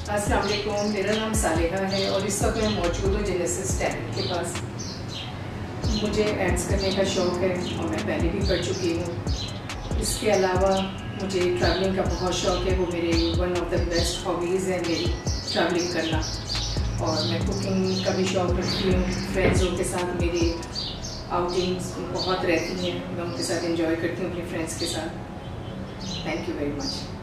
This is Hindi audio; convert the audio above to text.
अस्सलाम वालेकुम, मेरा नाम सालेहा है और इस वक्त मैं मौजूद हूँ जेनेसिस टैलेंट के पास। मुझे एड्स करने का शौक़ है और मैं पहले भी कर चुकी हूँ। इसके अलावा मुझे ट्रैवलिंग का बहुत शौक़ है। वो मेरे one of the best hobbies है मेरी ट्रैवलिंग करना। और मैं कुकिंग का भी शौक़ रखती हूँ। फ्रेंड्सों के साथ मेरी आउटिंग्स बहुत रहती हैं, मैं उनके साथ एंजॉय करती हूँ अपने फ्रेंड्स के साथ। Thank you very much.